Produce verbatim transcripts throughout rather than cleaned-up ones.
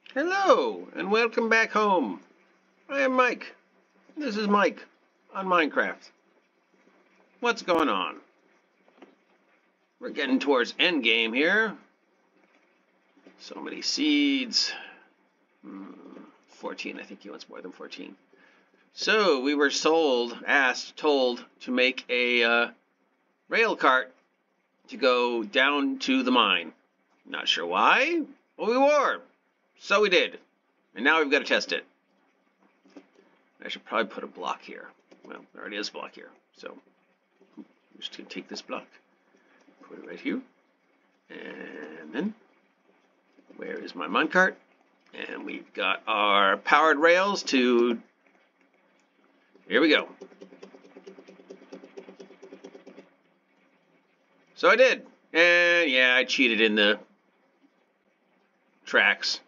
Hello, and welcome back home. I am Mike. This is Mike on Minecraft. What's going on? We're getting towards endgame here. So many seeds. Hmm, fourteen, I think he wants more than fourteen. So we were sold, asked, told to make a uh, rail cart to go down to the mine. Not sure why, but we were. So we did. And now we've got to test it. I should probably put a block here. Well, there already is a block here. So I'm just going to take this block, put it right here. And then, where is my minecart? And we've got our powered rails to... Here we go. So I did. And yeah, I cheated in the tracks.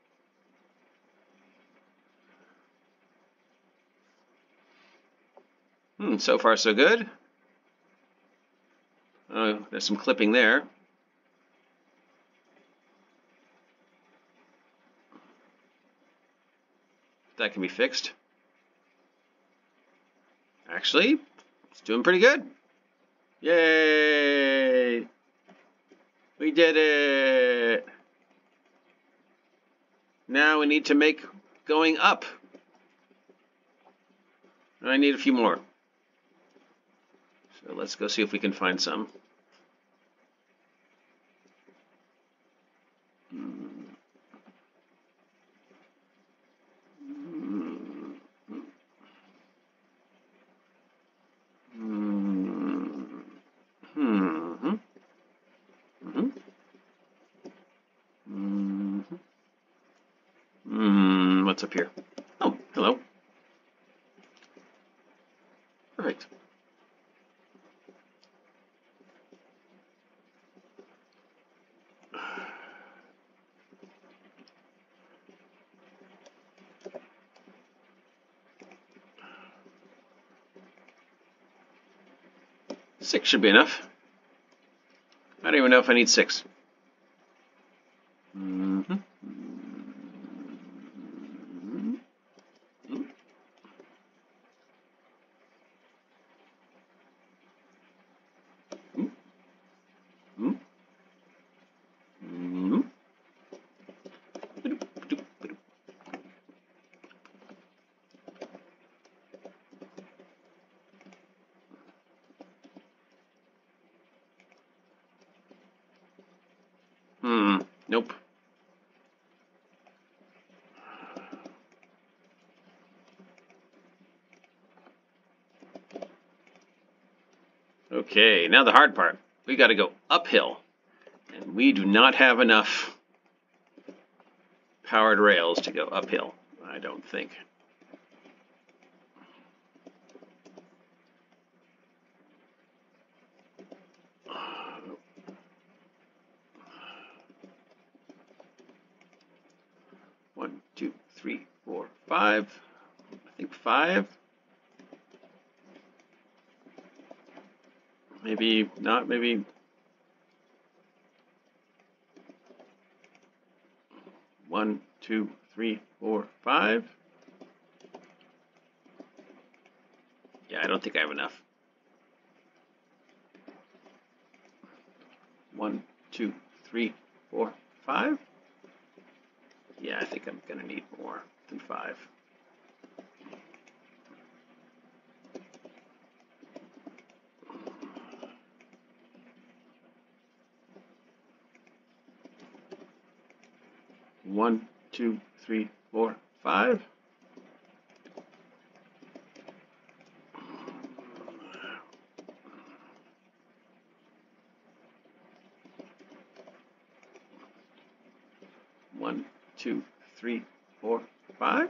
Hmm, so far so good. Oh, there's some clipping there. That can be fixed. Actually, it's doing pretty good. Yay! We did it! Now we need to make going up. I need a few more. So let's go see if we can find some. What's up here? Oh, hello. Perfect. Six should be enough. I don't even know if I need six. Mm-hmm. Hmm, nope. Okay, now the hard part. We got to go uphill, and we do not have enough powered rails to go uphill, I don't think. One, two, three, four, five. I think five. Maybe not, maybe. One, two, three, four, five. Yeah, I don't think I have enough. One, two, three, four, five. Yeah, I think I'm going to need more than five. One, two, three, four, five. One, two, three, four, five.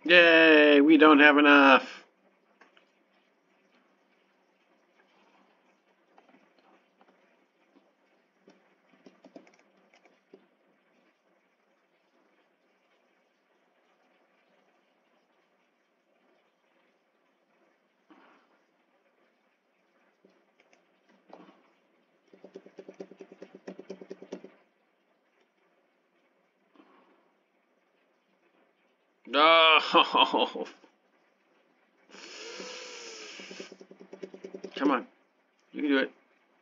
Yay, we don't have enough. Oh, come on. You can do it.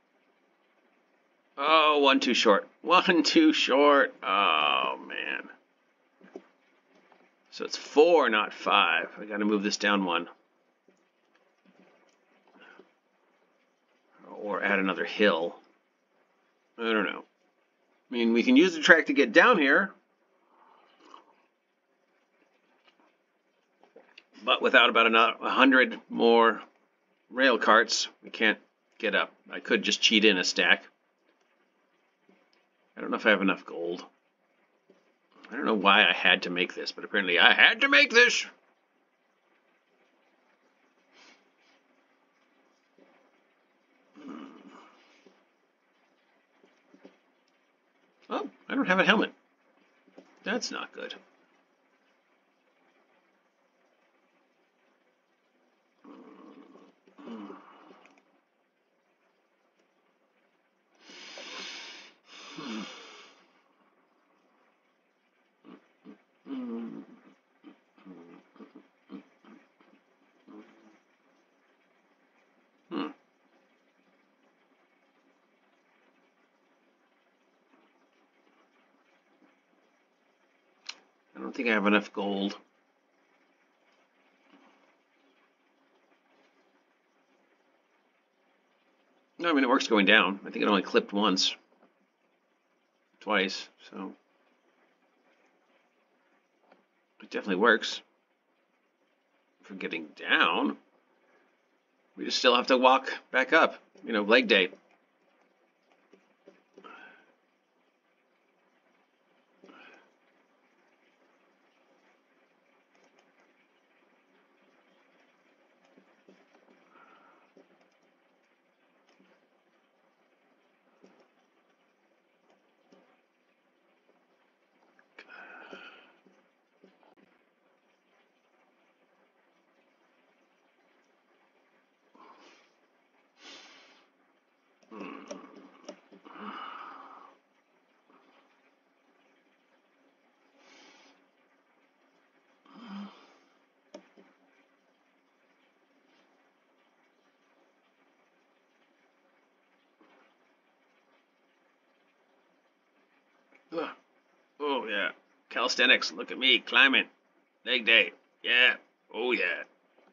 Oh, one too short. One too short. Oh, man. So it's four, not five. I got to move this down one. Or add another hill. I don't know. I mean, we can use the track to get down here. But without about another one hundred more rail carts, we can't get up. I could just cheat in a stack. I don't know if I have enough gold. I don't know why I had to make this, but apparently I had to make this. Oh, I don't have a helmet. That's not good. Hmm. I don't think I have enough gold. No, I mean, it works going down. I think it only clipped once. Twice, so it definitely works. For getting down, we just still have to walk back up. You know, leg day. Oh, yeah. Calisthenics. Look at me climbing. Leg day. Yeah. Oh, yeah.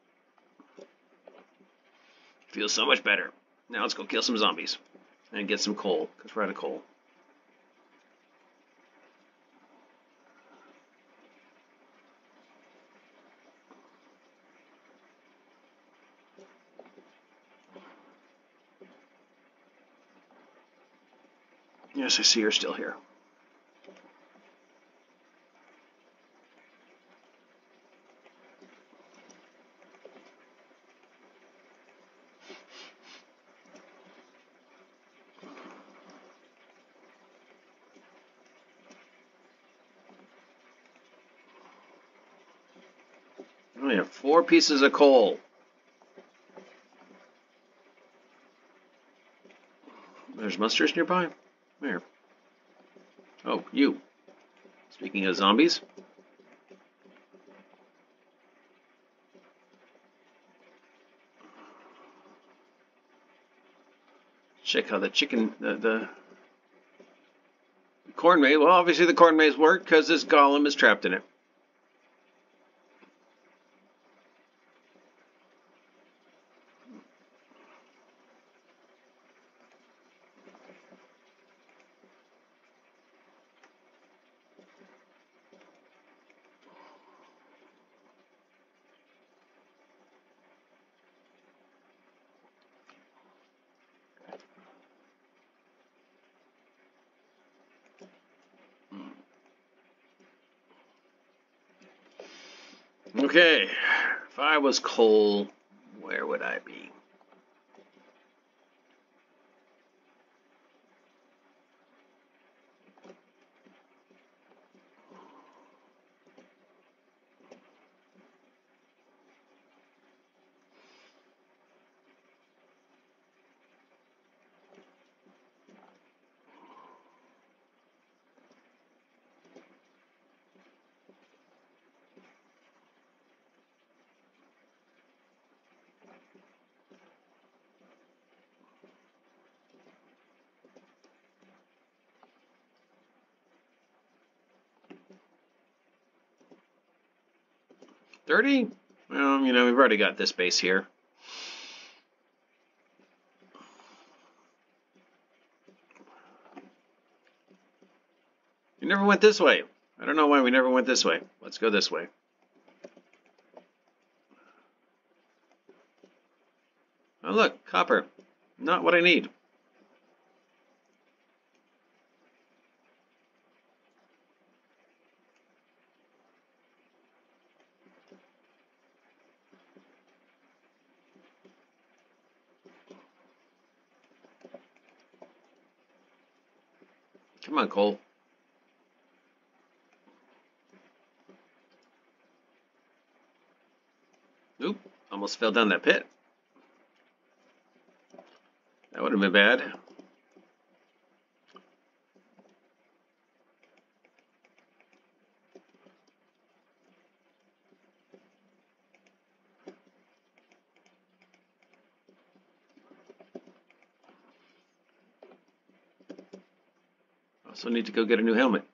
Feels so much better. Now let's go kill some zombies and get some coal, because we're out of coal. Yes, I see you're still here. We only have four pieces of coal. There's monsters nearby? Where? Oh, you. Speaking of zombies. Check how the chicken, the, the corn maze, well, obviously the corn maze worked because this golem is trapped in it. Okay, if I was coal, where would I be? thirty? Well, you know, we've already got this base here. We never went this way. I don't know why we never went this way. Let's go this way. Oh, look, copper. Not what I need. Come on, coal. Oop, almost fell down that pit. That would have been bad. Also need to go get a new helmet.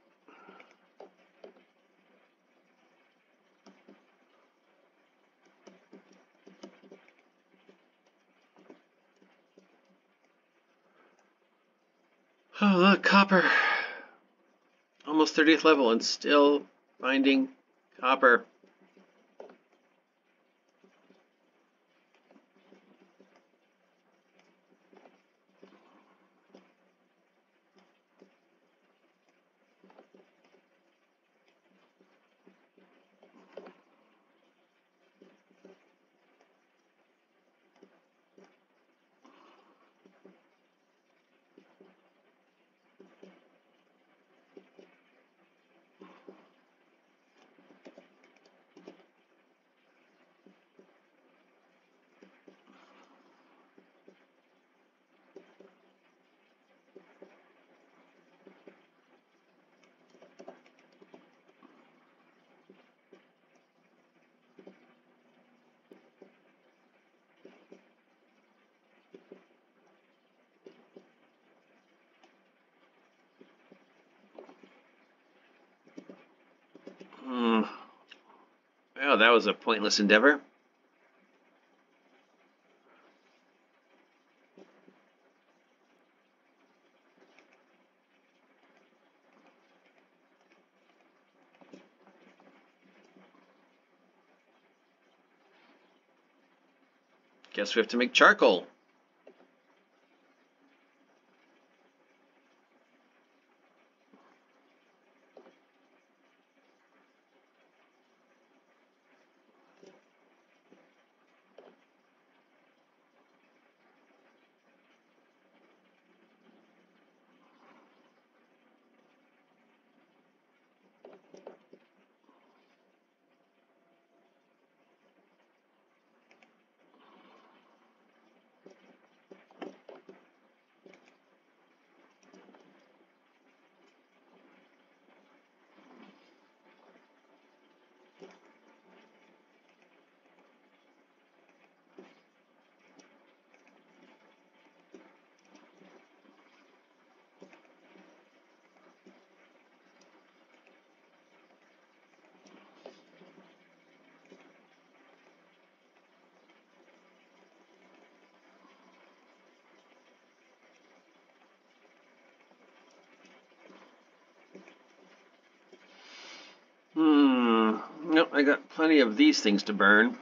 Oh, look, copper. Almost thirtieth level and still finding copper. Hmm. Well, that was a pointless endeavor. Guess we have to make charcoal. Hmm. Nope, I got plenty of these things to burn.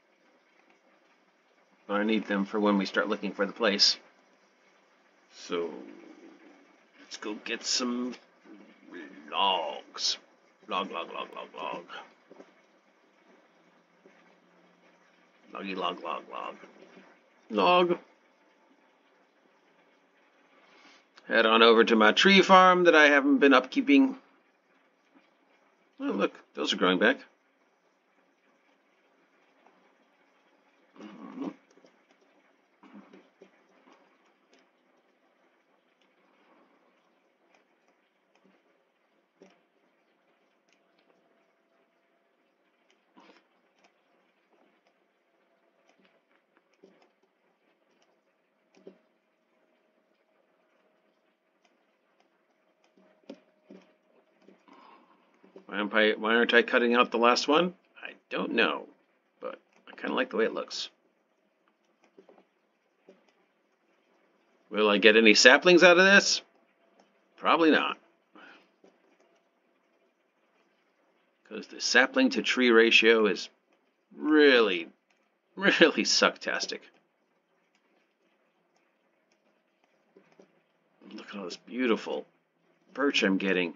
But I need them for when we start looking for the place. So, let's go get some logs. Log, log, log, log, log. Loggy log log log. Log. Head on over to my tree farm that I haven't been upkeeping. Oh, look, those are growing back. Why aren't I, why aren't I cutting out the last one? I don't know, but I kind of like the way it looks. Will I get any saplings out of this? Probably not. Because the sapling to tree ratio is really, really sucktastic. Look at all this beautiful birch I'm getting.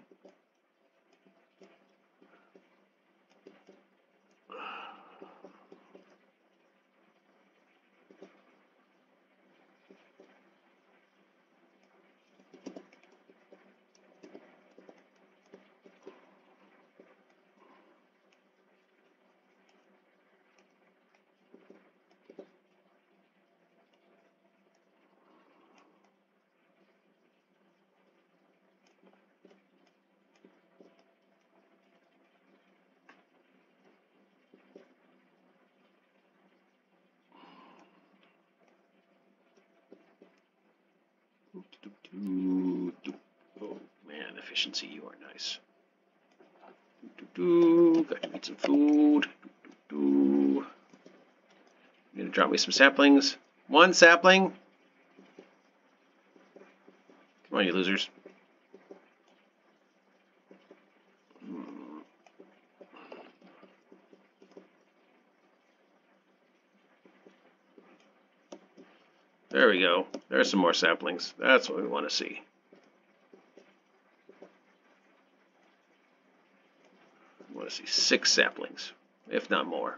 Oh man, efficiency, you are nice. Got to eat some food. You're gonna drop me some saplings. One sapling. Come on, you losers. There we go. There's some more saplings. That's what we want to see. We want to see six saplings, if not more.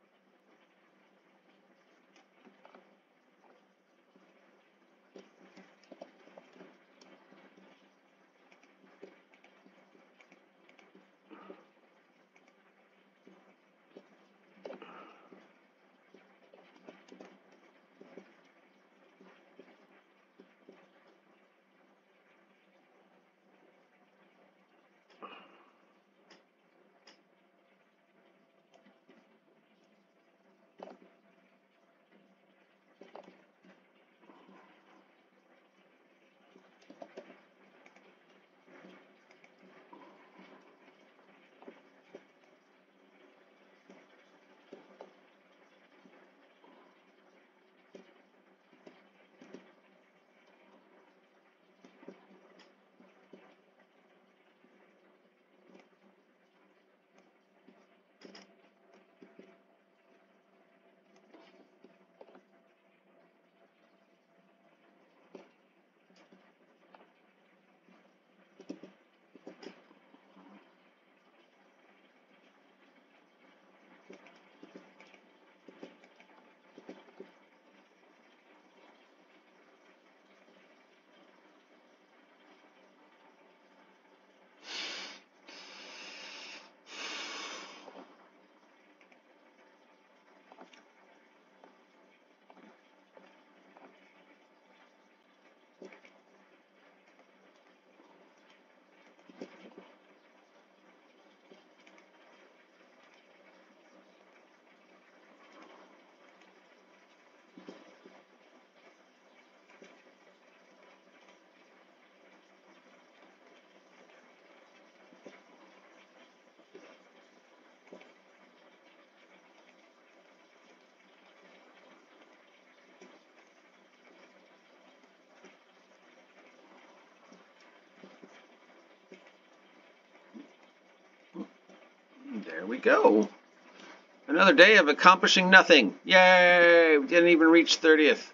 There we go. Another day of accomplishing nothing. Yay! We didn't even reach thirtieth.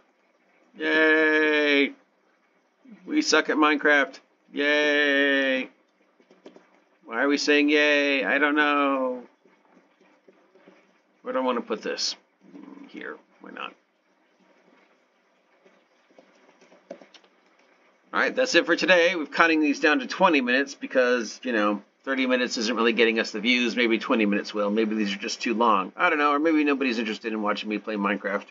Yay! We suck at Minecraft. Yay! Why are we saying yay? I don't know. Where do I want to put this? here. Why not? All right, that's it for today. We're cutting these down to twenty minutes because, you know, thirty minutes isn't really getting us the views. Maybe twenty minutes will. Maybe these are just too long. I don't know. Or maybe nobody's interested in watching me play Minecraft.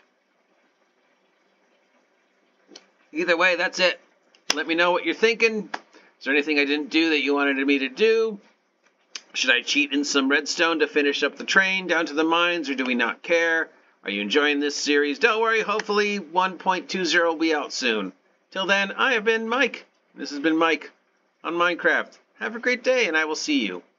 Either way, that's it. Let me know what you're thinking. Is there anything I didn't do that you wanted me to do? Should I cheat in some redstone to finish up the train down to the mines, or do we not care? Are you enjoying this series? Don't worry, hopefully one point two zero will be out soon. Till then, I have been Mike. This has been Mike on Minecraft. Have a great day, and I will see you